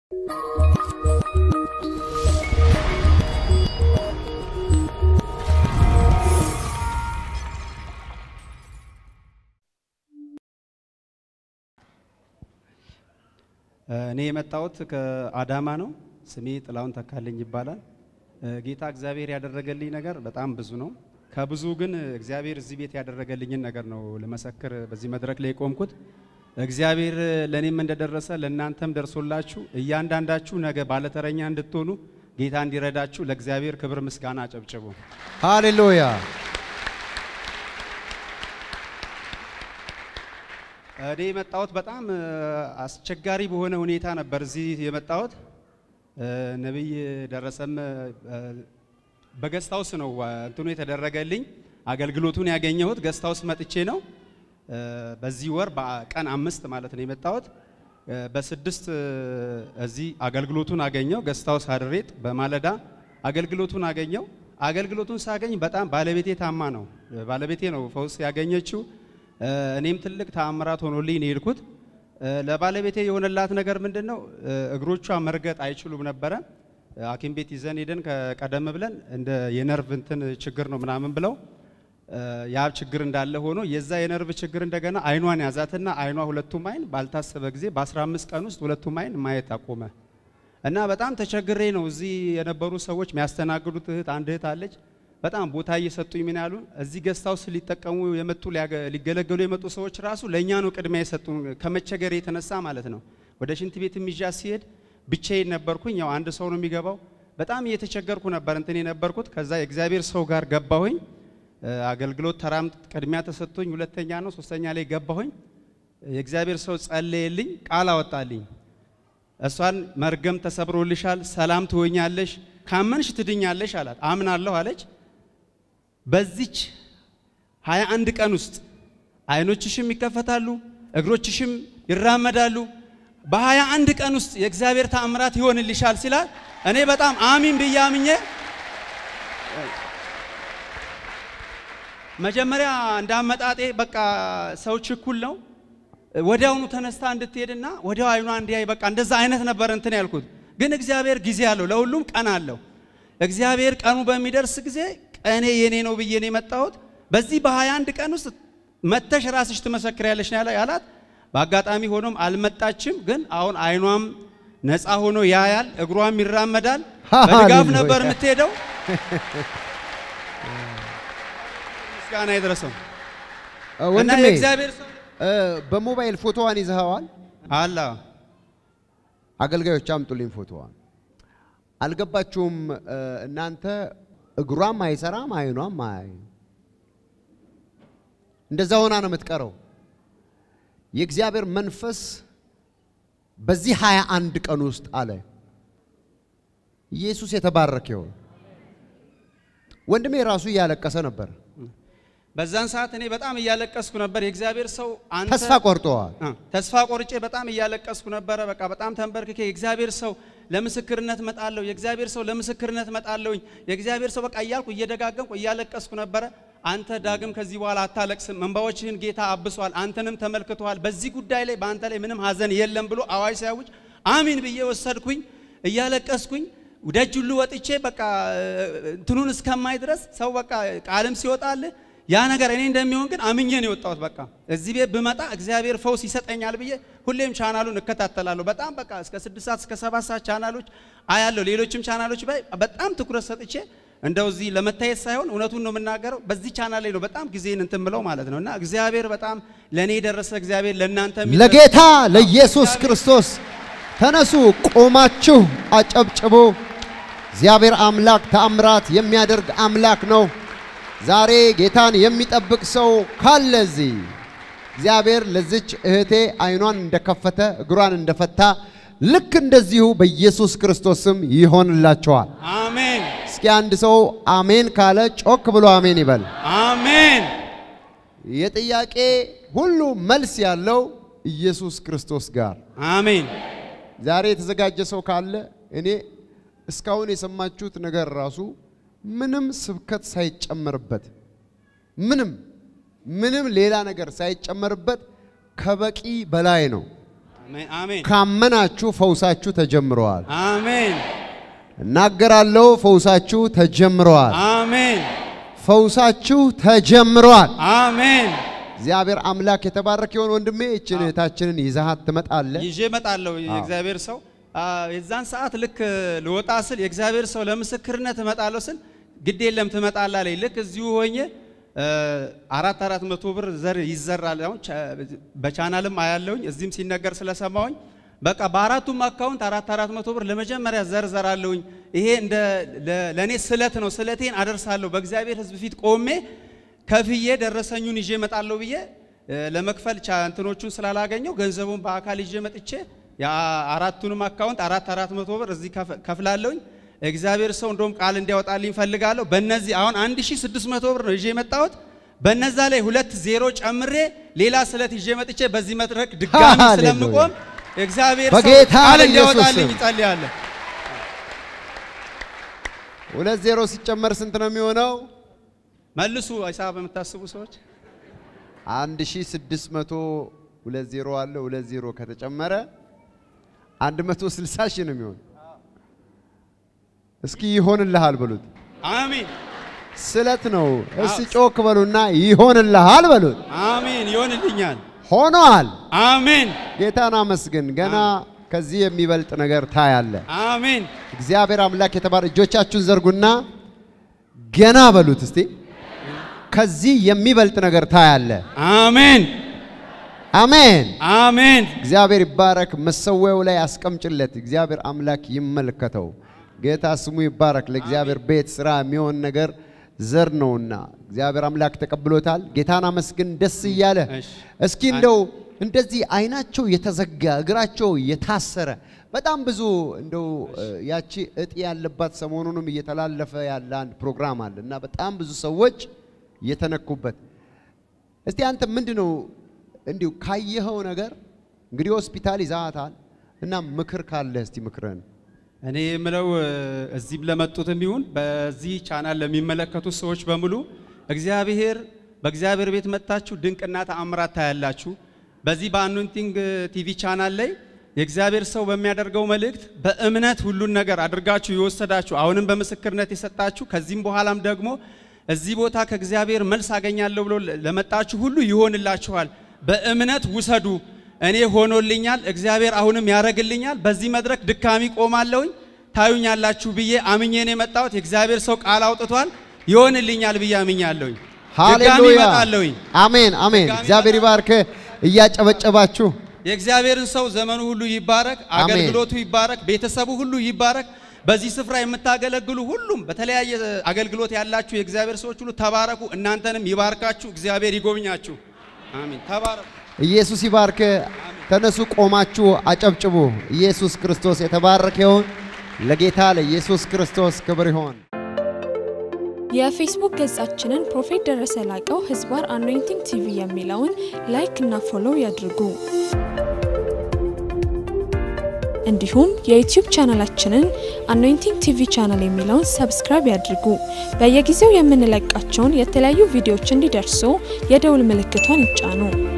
እኔ የመጣሁት ከአዳማ ነው ስሜ ጥላውን ተካልኝ ይባላል ጌታ እግዚአብሔር ያደረገልኝ ነገር በጣም ብዙ ነው ከብዙ ግን እግዚአብሔር እዚህ ቤት ያደረገልኝን ነገር ነው ለመሰከር በዚህ መድረክ ላይ ቆምኩት እግዚአብሔር ለኔም እንደደረሰ ለእናንተም ደርሶላችሁ እያንዳንዳችሁ ነገ ባለተረኛ እንድትሆኑ ጌታ እንዲረዳችሁ ለእግዚአብሔር ክብር ምስጋና አጨብጭቡ ሃሌሉያ እኔ የመጣሁት በጣም አስቸጋሪ በሆነ ሁኔታ ነበር እዚህ የመጣሁት ነብይ ደረሰም በገስታውስ ነው እንትኑ የተደረገልኝ አገልግሎቱን ያገኘሁት ገስታውስ መጥቼ ነው በዚህ ወር በቀን 5 ማለት ነው የመጣሁት በ6 እዚህ አገልግሎቱን አገኘው ገስታውስ አድሬት በማለዳ አገልግሎቱን አገኘው አገልግሎቱን ሳገኝ በጣም ባለቤቴ ታማ ነው ባለቤቴ ነው ፈውስ ያገኘችው እኔም ትልቅ ተአምራት ሆኖልኝ ነው የሄድኩት ለባለቤቴ የሆነላት ነገር ምንድነው እግሮቿ መርገጥ አይችሉም ነበር ሐኪም ቤት ይዘን ሄደን ከቀደም ብለን እንደ የነርቭ እንትን ችግር ነው ምናምን ብለው ያ ችግር እንዳለ ሆኖ የዛ የነርቭ ችግር እንደገና ዓይኗን ያዛትና ዓይኗ ሁለቱም ዓይን ባልታሰበ ጊዜ በ15 ቀን ውስጥ ሁለቱም ዓይን ማየት አቆመ እና በጣም ተቸግሬ ነው እዚህ የነበሩ ሰዎች የሚያስተናግዱት እህት አንድ እህት አለች በጣም ቦታ እየሰጡኝ ምን ያሉ እዚህ ገስታውስ ሊጠቀሙ የመጡ ሊገለገሉ የመጡ ሰዎች ራሱ ለኛ ነው ቅድሚያ የሰጡን ከመቸገር የተነሳ ማለት ነው ወደ ሽንት ቤት ምጃ ሲሄድ ብቻዬን ነበርኩኝ ያው አንድ ሰው ነው የሚገባው በጣም እየተቸገርኩ ነበር እንትን የነበርኩት ከዛ የእግዚአብሔር ሰው ጋር ገባሁኝ አገልግሎት ተራም ቅድሚያ ተሰጥቶኝ ሁለተኛ ነው ሶስተኛ ላይ ገባሁኝ የእግዚአብሔር ሰው ጸለየልኝ ቃል አወጣልኝ እሷን መርገም ተሰብሮልሻል ሰላም ትሆኛለሽ ካመንሽ ትድኛለሽ አላት አምናለሁ አለች በዚች 21 ቀን ውስጥ አይኖችሽም ይከፈታሉ እግሮችሽም ይራመዳሉ በ21 ቀን ውስጥ የእግዚአብሔር ተአምራት ይሆንልሻል ሲላል እኔ በጣም አሚን ብያምኜ መጀመሪያ እንዳመጣጤ በቃ ሰው ችኩል ነው ወዲያውኑ ተነስታ እንድትሄድና ወዲያው አይኗ እንዲያይ በቃ እንደዛ አይነት ነበር እንትን ያልኩት ግን እግዚአብሔር ጊዜ አለው ለሁሉም ቀን አለው እግዚአብሔር ቀኑ በሚደርስ ጊዜ ቀኔ የኔ ነው ብዬ ነው የመጣሁት በዚህ በ21 ቀን ውስጥ መተሽ ራስሽ ትመሰክሪያለሽ ነው ያላት በአጋጣሚ ሆኖም አልመጣችም ግን አሁን አይኗም ነፃ ሆኖ ያያል እግሯም ይራመዳል በድጋፍ ነበር የምትሄደው ምስጋና ይድረሰው ወንድሜ እግዚአብሔር በሞባይል ፎቶዋን ይዘሃዋል አላ አገልጋዮች አምጡልኝ ፎቶዋን አልገባችሁም እናንተ እግሯም አይሰራም አይኗም አይ እንደዛ ሆና ነው የምትቀረው የእግዚአብሔር መንፈስ በዚህ 21 ቀን ውስጥ አለ ኢየሱስ የተባረከው ወንድሜ ራሱ ያለቀሰ ነበር በዛን ሰዓት እኔ በጣም ያለቀስኩ ነበር የእግዚአብሔር ሰው አንተ ተስፋ ቆርጬ በጣም ያለቀስኩ ነበር በቃ በጣም ተንበርክኬ የእግዚአብሔር ሰው ለምስክርነት መጣለው የእግዚአብሔር ሰው ለምስክርነት መጣለውኝ የእግዚአብሔር ሰው በቃ ያልኩ እየደጋገምኩ ያለቀስኩ ነበር አንተ ዳግም ከዚህ በኋላ አታለቅስም እንባዎችህን ጌታ አብሷል አንተንም ተመልክቷል በዚህ ጉዳይ ላይ በአንተ ላይ ምንም ሐዘን የለም ብሎ አዋጅ ሲያውጅ አሚን ብዬ ወሰድኩኝ እያለቀስኩኝ ወደጅ ሁሉ ወጥቼ በቃ እንትኑን እስከማይ ድረስ ሰው በቃ ቃልም ሲወጣል ያ ነገር እኔ እንደሚሆን ግን አምኜ ነው የወጣሁት በቃ እዚህ ቤት በመጣ እግዚአብሔር ፈውስ ይሰጠኛል ብዬ ሁሌም ቻናሉን እከታተላለሁ በጣም በቃ እስከ 6 ሰዓት እስከ 7 ሰዓት ቻናሎች አያለሁ ሌሎችም ቻናሎች በጣም ትኩረት ሰጥቼ እንደው እዚህ ለመታየት ሳይሆን እውነቱን ነው የምናገረው በዚህ ቻናል ላይ ነው በጣም ጊዜን እንትን ብለው ማለት ነውና እግዚአብሔር በጣም ለኔ ደረሰ እግዚአብሔር ለእናንተ ለጌታ ለኢየሱስ ክርስቶስ ተነሱ ቆማችሁ አጨብጭቡ እግዚአብሔር አምላክ ተአምራት የሚያደርግ አምላክ ነው ዛሬ ጌታን የሚጠብቅ ሰው ካለዚ እግዚአብሔር ለዚች እህቴ አይኗን እንደከፈተ እግሯን እንደፈታ ልክ እንደዚሁ በኢየሱስ ክርስቶስም ይሆንላችኋል አሜን እስኪ አንድ ሰው አሜን ካለ ጮክ ብሎ አሜን ይበል አሜን የጥያቄ ሁሉ መልስ ያለው ኢየሱስ ክርስቶስ ጋር አሜን ዛሬ የተዘጋጀ ሰው ካለ እኔ እስካሁን የሰማችሁት ነገር ራሱ ምንም ስብከት ሳይጨመርበት ምንም ሌላ ነገር ሳይጨመርበት ከበቂ በላይ ነው አሜን ካመናችሁ ፈውሳችሁ ተጀምሯል አሜን እናገራለሁ ፈውሳችሁ ተጀምሯል አሜን ፈውሳችሁ ተጀምሯል አሜን እግዚአብሔር አምላክ የተባረከ ይሁን ወንድሜ እቺን እህታችንን ይዛሃት ትመጣለህ ይዤ እመጣለሁ የእግዚአብሔር ሰው የዛን ሰዓት ልክ ልወጣ ስል የእግዚአብሔር ሰው ለምስክርነት እመጣለሁ ስል ግድ የለም ትመጣለህ አለኝ ልክ እዚሁ ሆኜ 400 ብር ዘር ይዘራል አሁን በቻናልም አያለውኝ እዚህም ሲነገር ስለሰማውኝ በቃ በአራቱም አካውንት 400 ብር ለመጀመሪያ ዘርዘራለሁኝ ይሄ እንደ ለኔ ስለት ነው ስለቴን አደርሳለሁ በእግዚአብሔር ሕዝብ ፊት ቆሜ ከፍዬ ደረሰኙን ይዤ መጣለሁ ብዬ ለመክፈል እንትኖቹን ስላላገኘው ገንዘቡን በአካል ይዤ መጥቼ ያ አራቱንም አካውንት 400 ብር እዚህ ከፍላለሁኝ እግዚአብሔር ሰው እንደውም ቃል እንዲያወጣልኝ ፈልጋለሁ በእነዚህ አሁን 1600 ብር ነው ይዤ መጣሁት በእነዛ ላይ 2 ጨምሬ ሌላ ስለት ይዤ መጥቼ በዚህ መድረክ ድጋሚ ስለምቆም እግዚአብሔር ሰው ቃል እንዲያወጣልኝ ይጸልያለሁ 2 ሲጨመር ስንት ነው የሚሆነው መልሱ ሂሳብ የምታስቡ ሰዎች 1600 20 አለ 20 ከተጨመረ 160 ሺህ ነው የሚሆነው እስኪ ይሆንልሃል በሉት አሜን ስለት ነው እስቲ ጮክ በሉና ይሆንልሃል በሉት አሜን ይሆንልኛል ሆኗል አሜን ጌታና መስገን ገና ከዚህ የሚበልጥ ነገር ታያለ አሜን እግዚአብሔር አምላክ የተባረ እጆቻችሁን ዘርጉና ገና በሉት እስቲ ከዚህ የሚበልጥ ነገር ታያለ አሜን አሜን አሜን እግዚአብሔር ይባረክ መሰወያው ላይ አስቀምጭለት እግዚአብሔር አምላክ ይመልከተው ጌታ ስሙ ይባረክ ለእግዚአብሔር ቤት ስራ የሚሆን ነገር ዘር ነውና እግዚአብሔር አምላክ ተቀብሎታል ጌታና መስገን ደስ ይያለ እስኪ እንደው እንደዚህ አይናቸው የተዘጋ እግራቸው የታሰረ በጣም ብዙ እንደው ያቺ እጢ ያለባት ሰሞኑንም እየተላለፈ ያለ አንድ ፕሮግራም አለና በጣም ብዙ ሰዎች የተነኩበት እስቲ አንተ ምንድነው እንዲው ካየኸው ነገር እንግዲህ ሆስፒታል ይዛታል እና ምክር ካለ እስቲ ምክረን እኔ የምለው እዚህ ለመጡትም ይሁን በዚህ ቻናል ለሚመለከቱ ሰዎች በሙሉ በእግዚአብሔር ቤት መጣችሁ ድንቅና ተአምራት ታያላችሁ በዚህ በአኖንቲንግ ቲቪ ቻናል ላይ የእግዚአብሔር ሰው በሚያደርገው መልእክት በእምነት ሁሉን ነገር አድርጋችሁ ይወሰዳችሁ አሁንም በመስክርነት የሰጣችሁ ከዚህም በኋላም ደግሞ እዚህ ቦታ ከእግዚአብሔር መልስ አገኛለሁ ብሎ ለመጣችሁ ሁሉ ይሆንላችኋል በእምነት ውሰዱ እኔ ሆኖልኛል እግዚአብሔር አሁንም ያረግልኛል በዚህ መድረክ ድካሚ ቆማለሁኝ ታዩኛላችሁ ብዬ አምኜ ነው የመጣሁት የእግዚአብሔር ሰው ቃል አውጥቷል ይሆንልኛል ብዬ አምኛለሁኝ ሃሌሉያ አሜን አሜን እግዚአብሔር ይባርክ እያጨበጨባችሁ የእግዚአብሔርን ሰው ዘመኑ ሁሉ ይባረክ አገልግሎቱ ይባረክ ቤተሰቡ ሁሉ ይባረክ በዚህ ስፍራ የምታገለግሉ ሁሉም በተለያየ አገልግሎት ያላችሁ የእግዚአብሔር ሰዎች ሁሉ ተባረኩ እናንተንም ይባርካችሁ እግዚአብሔር ይጎብኛችሁ አሜን ተባረኩ ኢየሱስ ይባርክ ተነሱ ቆማችሁ አጨብጭቡ ኢየሱስ ክርስቶስ የተባረከ ይሁን ለጌታ ለኢየሱስ ክርስቶስ ክብር ይሁን የፌስቡክ ገጻችንን ፕሮፌት ደረሰ ላቀው ህዝባር አኖይንቲንግ ቲቪ የሚለውን ላይክ እና ፎሎው ያድርጉ እንዲሁም የዩቲዩብ ቻናላችንን አኖይንቲንግ ቲቪ ቻናል የሚለውን ሰብስክራይብ ያድርጉ በየጊዜው የምንለቃቸውን የተለያዩ ቪዲዮዎች እንዲደርሱ የደውል ምልክቷን ይጫኑ